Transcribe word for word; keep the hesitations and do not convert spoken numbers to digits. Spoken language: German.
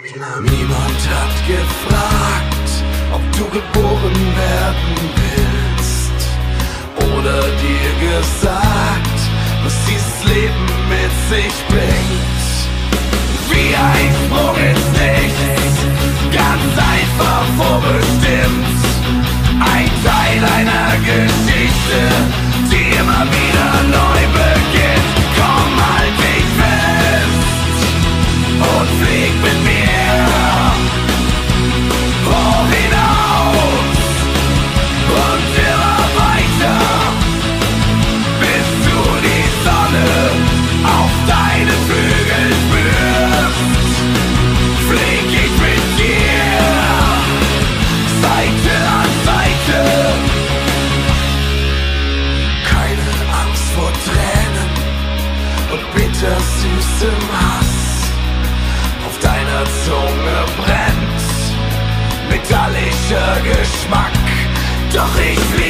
Niemand hat gefragt, ob du geboren werden willst oder dir gesagt, was dieses Leben mit sich bringt. Wie ein Sprung ins Nichts, ganz einfach vorbestimmt. Ein Teil einer Geschichte, die immer wieder neu beginnt. Komm, halt dich fest und flieg mit mir hoch hinaus und immer weiter, bis du die Sonne auf deine Flügel spürst. Flieg ich mit dir Seite an Seite. Keine Angst vor Tränen und bittersüßem Hass. Auf deiner Zunge brennt metallischer Geschmack, doch ich flieg